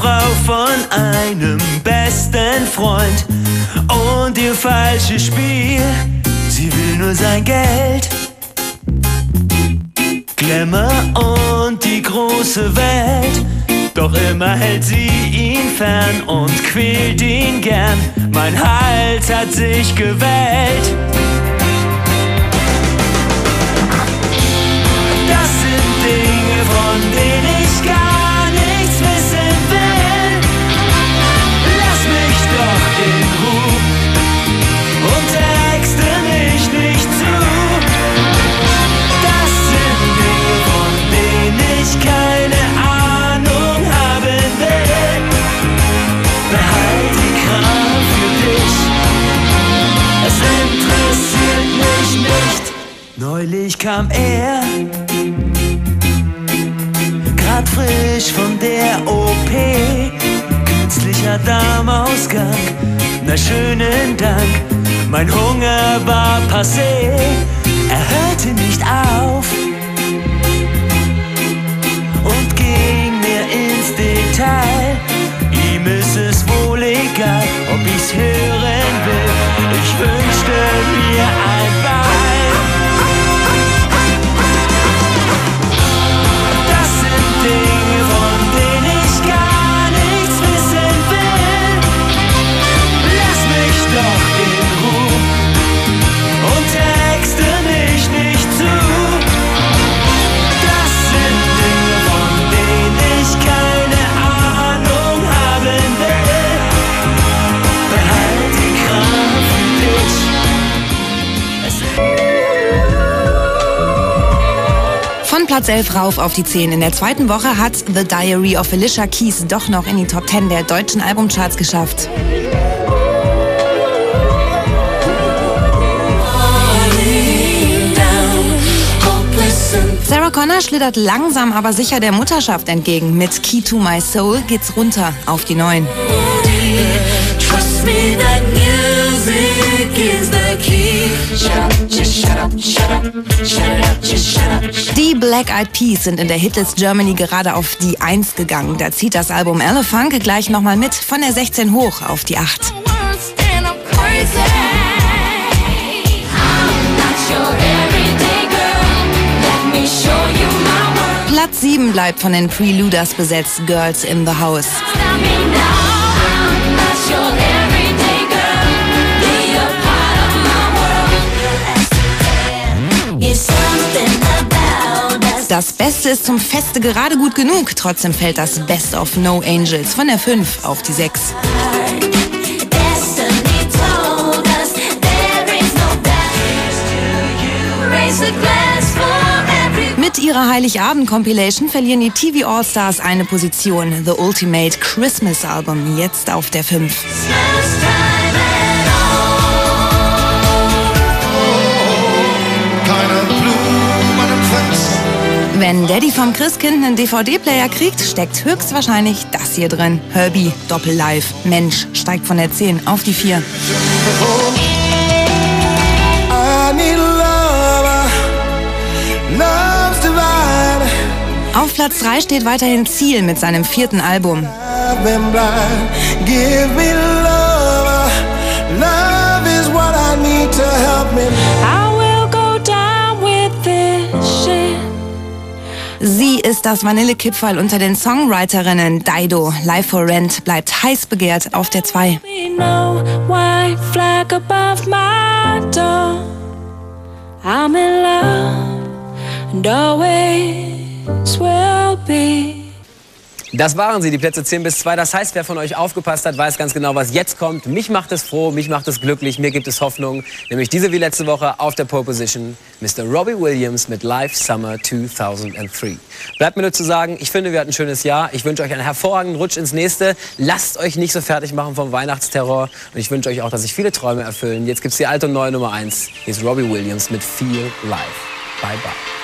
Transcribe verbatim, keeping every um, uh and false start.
Frau von einem besten Freund. Und ihr falsches Spiel, sie will nur sein Geld. Glamour und die große Welt, doch immer hält sie ihn fern und quält ihn gern. Mein Hals hat sich gewählt. Das sind Dinge, von denen ich gar nichts wissen will. Lass mich doch in Ruhe und texte mich nicht zu. Das sind Dinge, von denen ich keine Ahnung haben will. Behalt die Kraft für dich, es interessiert mich nicht. Neulich kam er, grad frisch von der O P, künstlicher Darmausgang, na schönen Dank. Mein Hunger war passé, er hörte nicht auf und ging mir ins Detail. Ihm ist es wohl egal, ob ich's hören will. Ich wünschte mir ein Bein. Das sind Dinge, von denen ich gar nichts wissen will. Lass mich doch in Ruhe und texte mich nicht zu. Das sind Dinge, von denen ich keine Ahnung haben will. Behalt die Kraft für dich. Von Platz elf rauf auf die zehn. In der zweiten Woche hat The Diary of Alicia Keys doch noch in die Top zehn der deutschen Albumcharts geschafft. Sarah Connor schlittert langsam aber sicher der Mutterschaft entgegen. Mit Key to My Soul geht's runter auf die neun. Die Black Eyed Peas sind in der Hitlist Germany gerade auf die eins gegangen. Da zieht das Album Elephant gleich nochmal mit von der sechzehn hoch auf die acht. Platz sieben bleibt von den Preluders besetzt, Girls in the House. Das Beste ist zum Feste gerade gut genug. Trotzdem fällt das Best of No Angels von der fünf auf die sechs. Mit ihrer Heiligabend-Compilation verlieren die T V All-Stars eine Position. The Ultimate Christmas Album jetzt auf der fünf. Wenn Daddy vom Christkind einen D V D-Player kriegt, steckt höchstwahrscheinlich das hier drin. Herbie, Doppel-Live. Mensch steigt von der zehn auf die vier. Auf Platz drei steht weiterhin Ziel mit seinem vierten Album. Sie ist das Vanillekipferl unter den Songwriterinnen. Dido, Live for Rent, bleibt heiß begehrt auf der zwei. I'm in love and always will be. Das waren sie, die Plätze zehn bis zwei. Das heißt, wer von euch aufgepasst hat, weiß ganz genau, was jetzt kommt. Mich macht es froh, mich macht es glücklich, mir gibt es Hoffnung. Nämlich diese wie letzte Woche auf der Pole Position Mister Robbie Williams mit Live Summer zweitausenddrei. Bleibt mir nur zu sagen, ich finde, wir hatten ein schönes Jahr. Ich wünsche euch einen hervorragenden Rutsch ins nächste. Lasst euch nicht so fertig machen vom Weihnachtsterror. Und ich wünsche euch auch, dass sich viele Träume erfüllen. Jetzt gibt's die alte und neue Nummer eins. Hier ist Robbie Williams mit Feel Live. Bye, bye.